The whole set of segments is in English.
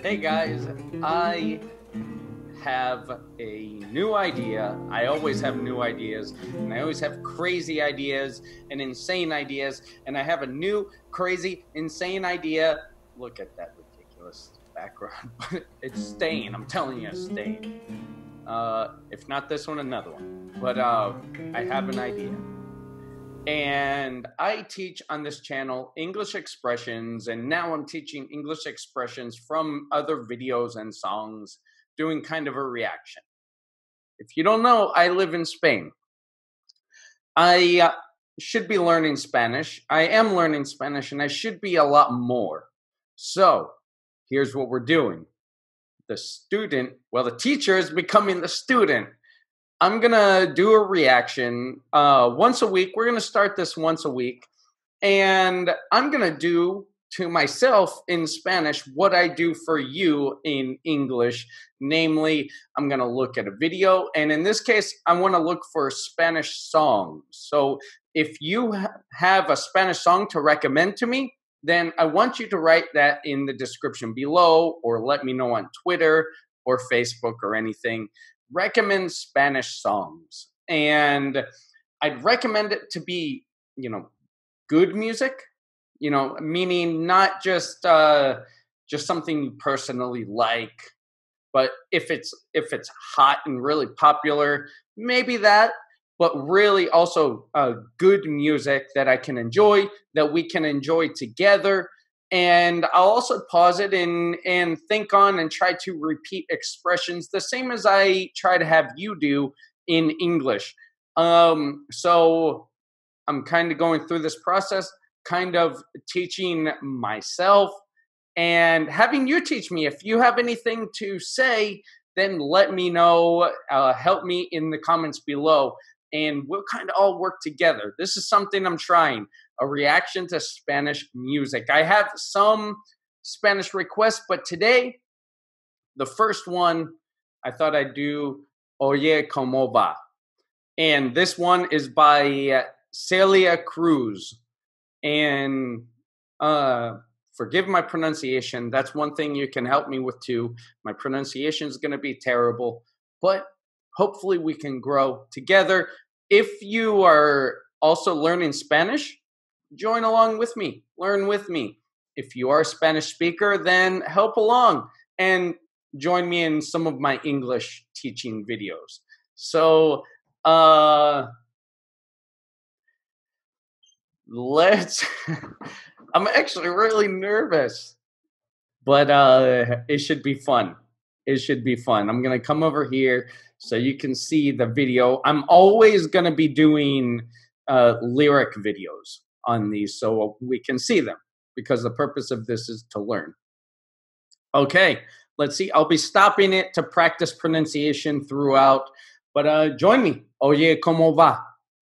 Hey guys, I have a new idea. I always have new ideas, and I always have crazy ideas and insane ideas, and I have a new crazy insane idea. Look at that ridiculous background. It's staying. I'm telling you, it's staying. If not this one, another one. But I have an idea. And I teach on this channel English expressions, and now I'm teaching English expressions from other videos and songs, doing kind of a reaction. If you don't know, I live in Spain. I should be learning Spanish. I am learning Spanish, and I should be a lot more. So here's what we're doing. The teacher is becoming the student. I'm going to do a reaction once a week. We're going to start this once a week. And I'm going to do to myself in Spanish what I do for you in English. Namely, I'm going to look at a video. And in this case, I want to look for Spanish songs. So if you have a Spanish song to recommend to me, then I want you to write that in the description below, or let me know on Twitter or Facebook or anything. Recommend Spanish songs, and I'd recommend it to be, good music, meaning not just something you personally like, but if it's hot and really popular, maybe that, but really also good music that I can enjoy, that we can enjoy together. And I'll also pause it and think on and try to repeat expressions the same as I try to have you do in English. So I'm kind of going through this process, kind of teaching myself and having you teach me. If you have anything to say, then let me know. Help me in the comments below, and we'll kind of all work together. This is something I'm trying. A reaction to Spanish music. I have some Spanish requests, but today, the first one, I thought I'd do Oye Como Va. And this one is by Celia Cruz. And forgive my pronunciation. That's one thing you can help me with too. My pronunciation is going to be terrible, but hopefully we can grow together. If you are also learning Spanish, join along with me, learn with me. If you are a Spanish speaker, then help along and join me in some of my English teaching videos. So I'm actually really nervous, but it should be fun. It should be fun. I'm going to come over here so you can see the video. I'm always going to be doing lyric videos on these so we can see them, because the purpose of this is to learn. Okay, let's see. I'll be stopping it to practice pronunciation throughout, but join me. Oye, como va?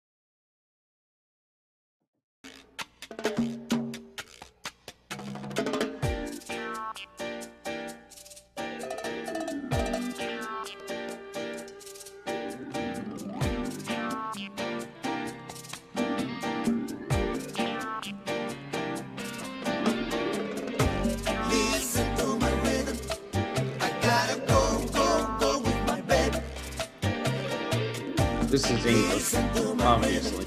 This is English, obviously.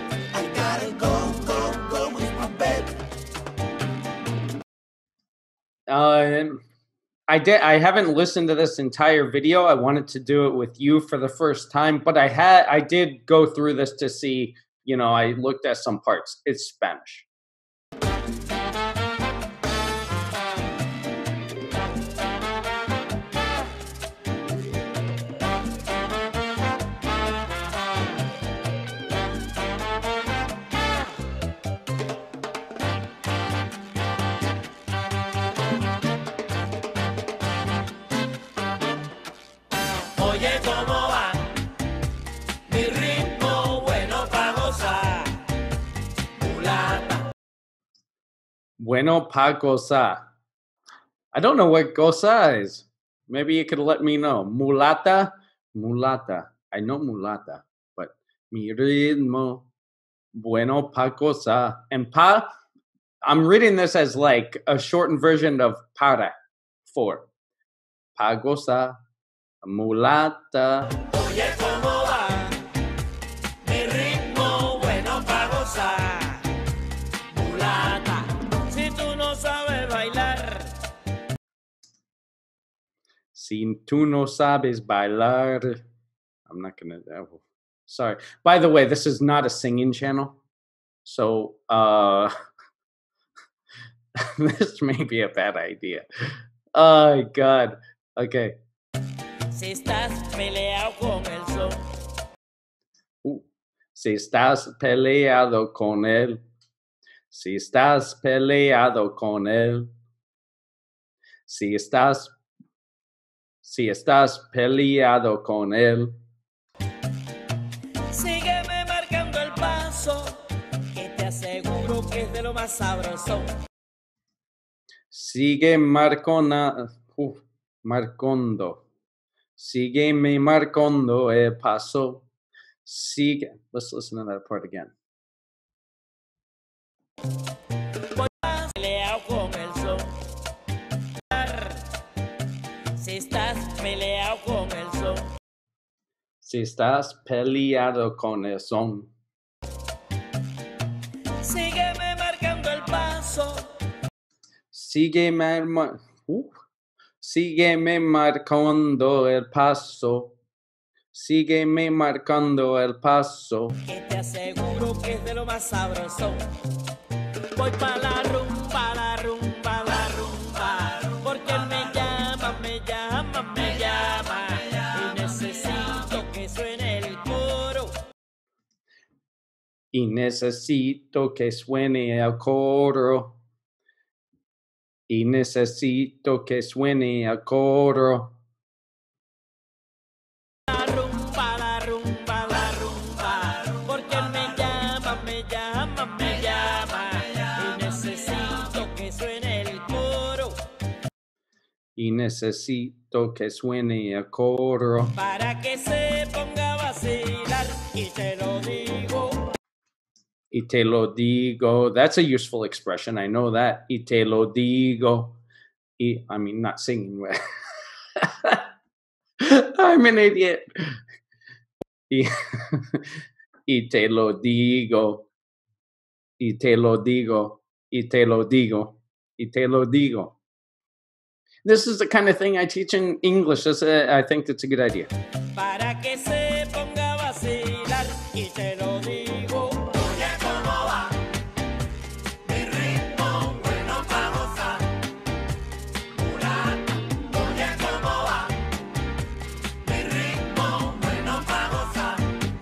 I haven't listened to this entire video. I wanted to do it with you for the first time, but I did go through this to see, I looked at some parts. It's Spanish. Oye, ¿cómo va? Mi ritmo bueno pa' gozar. Mulata. Bueno pa' gozar. I don't know what goza is. Maybe you could let me know. Mulata. I know mulata, but mi ritmo bueno pa' gozar. And pa, I'm reading this as like a shortened version of para, 4. Pagosa, mulata. Oye, ¿cómo va? Mi ritmo bueno pa' gozar. Mulata, si tú no sabes bailar. Si tú no sabes bailar. I'm not gonna. Sorry. By the way, this is not a singing channel, so this may be a bad idea. Oh God. Okay. Si estás peleado con el sol. Si estás peleado con él. Si estás peleado con él. Si estás peleado con él. Sígueme marcando el paso, que te aseguro que es de lo más sabroso. Sigue marcando. Sígueme marcando el paso. Sigue. Let's listen to that part again. Peleado con el sol. Si estás peleado con el sol. Si estás peleado con el son. Sígueme marcando el paso. Sígueme marcando el paso. Sígueme marcando el paso. Que te aseguro que es de lo más sabroso. Voy pa' la rumba, la rumba, la rumba. Porque él me llama, me llama, me llama. Y necesito que suene el coro. Y necesito que suene el coro. Y necesito que suene el coro. La rumba, la rumba, la rumba. Porque él me llama, me llama, me llama. Y necesito que suene el coro. Y necesito que suene el coro. Para que se ponga a vacilar. Y te lo digo. Y te lo digo. That's a useful expression. I know that. Y te lo digo. I mean, not singing. I'm an idiot. Y te lo digo. Y te lo digo. Y te lo digo. Y te lo digo. This is the kind of thing I teach in English. I think that's a good idea. Para que se ponga a vacilar. Y te lo digo. Oye, ¿cómo va? Mi ritmo bueno pa' gozar. Mulata. Oye, ¿cómo va? Mi ritmo bueno pa' gozar.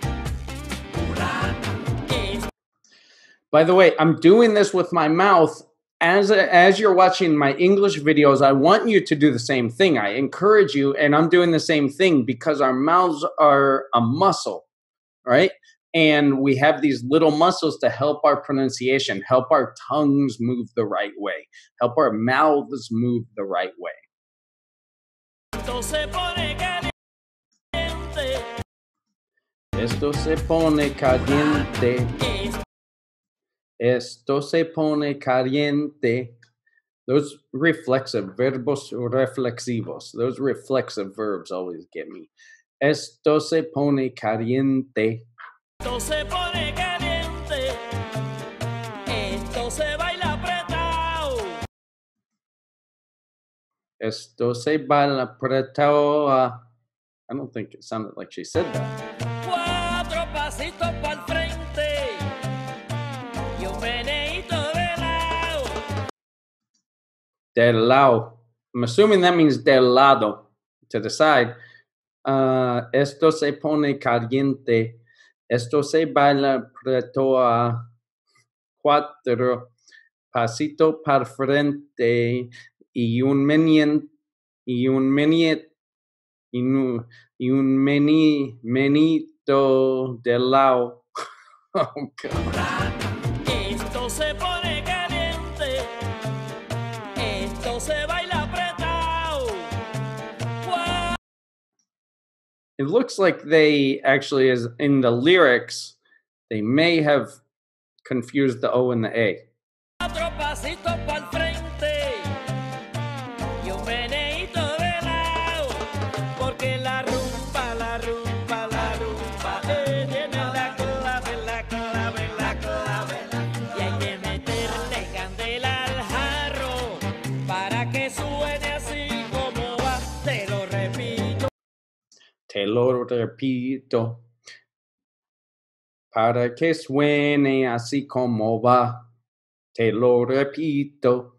Mulata. By the way, I'm doing this with my mouth. As you're watching my English videos, I want you to do the same thing. I encourage you, and I'm doing the same thing because our mouths are a muscle, right? And we have these little muscles to help our pronunciation, help our tongues move the right way, help our mouths move the right way. Esto se pone caliente. Esto se pone caliente. Esto se pone caliente. Those reflexive verbos reflexivos. Those reflexive verbs always get me. Esto se pone caliente. Esto se pone caliente. Esto se baila apretado. Esto se baila apretado. I don't think it sounded like she said that. Cuatro pasitos pa'l frente. Y un meneíto de lado. Del lado. I'm assuming that means del lado, to the side. Esto se pone caliente. Esto se baila apretado. Cuatro pasitos para frente y un menito de lado. Oh God. Esto se pone caliente. Esto se baila apretado. It looks like they actually, as in the lyrics, they may have confused the O and the A. Cuatro pasitos pa'l frente. Y un meneíto lo repito, para que suene así como va. Te lo repito,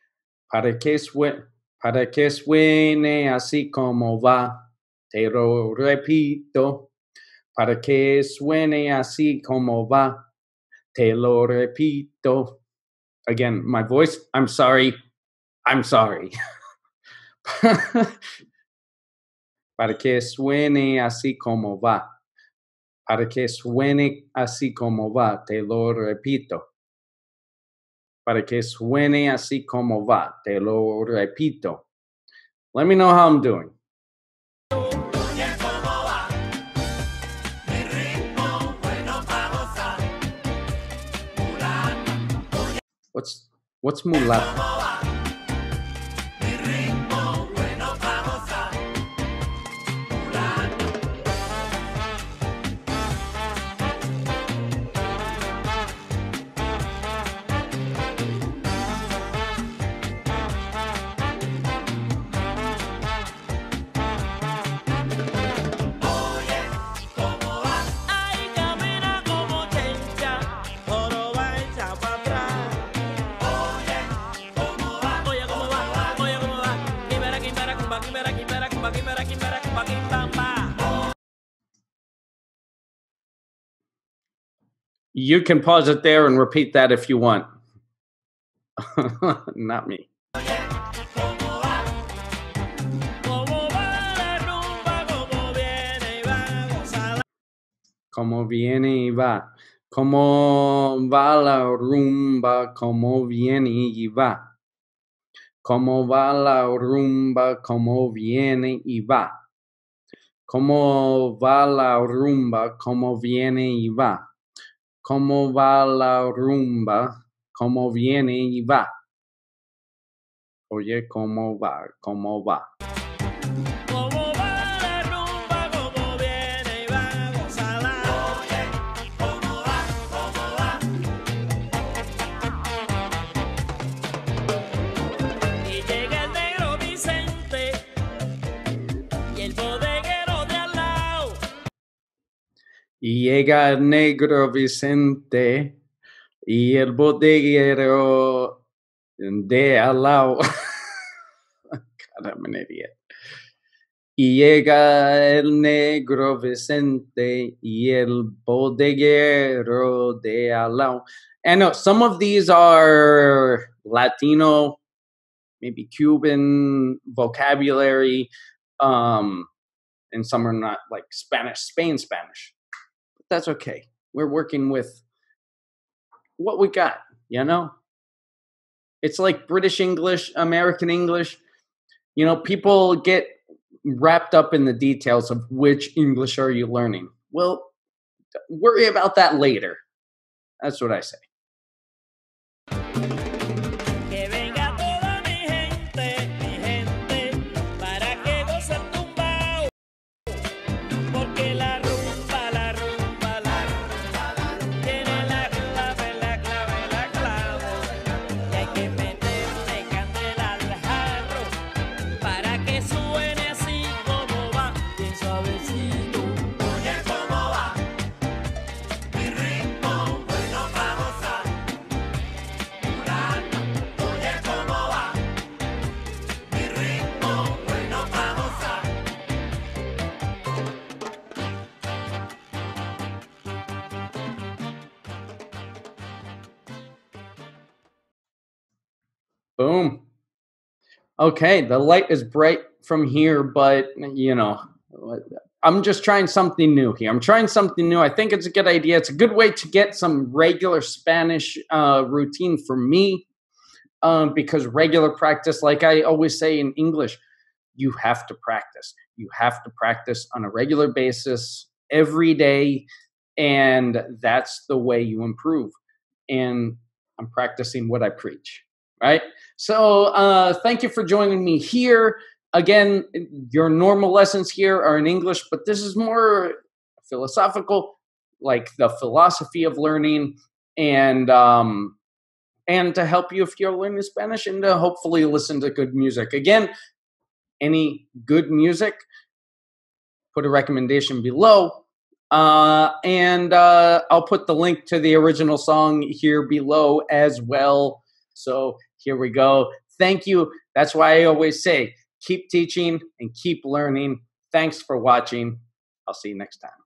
para que suene así como va. Te lo repito, para que suene así como va. Te lo repito. Again, my voice, I'm sorry. I'm sorry. Para que suene así como va. Para que suene así como va, te lo repito. Para que suene así como va, te lo repito. Let me know how I'm doing. Oye, ¿cómo va? Mi ritmo bueno pa' gozar. Mulata. What's mulata? ¿Cómo va? Mi ritmo bueno pa' gozar. Mulata. Oye, ¿cómo va? Ay, camina como chencha, joroba echa pa' atrás. Oye, ¿cómo va? Oye, ¿cómo va? Oye, ¿cómo va? Quimbera, quimbera, cumba, quimbera, quimbera, cumba, quimbera, quimbera, cumba, quimbamba. You can pause it there and repeat that if you want. Not me. ¿Cómo va? ¿Cómo va la rumba? ¿Cómo viene y va? Gózala. Como viene y va. Como va la rumba, como viene y va. Como va la rumba, como viene y va. Como va la rumba, como viene y va. Como va la rumba, como viene y va. Oye, ¿cómo va? ¿Cómo va? ¿Cómo va la rumba? ¿Cómo viene y va? Gózala. Oye, ¿cómo va? ¿Cómo va? Y llega el negro Vicente y el bodeguero de al lado. Y llega el negro Vicente y el bodeguero de al lado. God, I'm an idiot. Y llega el negro Vicente y el bodeguero de al lado. And some of these are Latino, maybe Cuban vocabulary, and some are not, like Spain Spanish. But that's okay. We're working with what we got, you know? It's like British English, American English. You know, people get wrapped up in the details of which English are you learning. Well, worry about that later. That's what I say. Que venga toda mi gente, para que goce el tumbao. Porque la rumba, la rumba, la rumba, tiene la clave, la clave, la clave. Y hay que meterle candela al jarro, para que suene así como va, bien suavecito. Oye, ¿cómo va? Mi ritmo bueno pa' gozar. Mulata. Oye, ¿cómo va? Mi ritmo bueno pa' gozar. Boom. Okay, the light is bright from here, but you know, I'm just trying something new here. I'm trying something new. I think it's a good idea. It's a good way to get some regular Spanish routine for me, because regular practice, like I always say in English, you have to practice. You have to practice on a regular basis every day, and that's the way you improve. And I'm practicing what I preach, right? So thank you for joining me here. Again, your normal lessons here are in English, but this is more philosophical, like the philosophy of learning, and to help you if you're learning Spanish, and to hopefully listen to good music. Again, any good music put a recommendation below. And I'll put the link to the original song here below as well. So here we go. Thank you. That's why I always say, keep teaching and keep learning. Thanks for watching. I'll see you next time.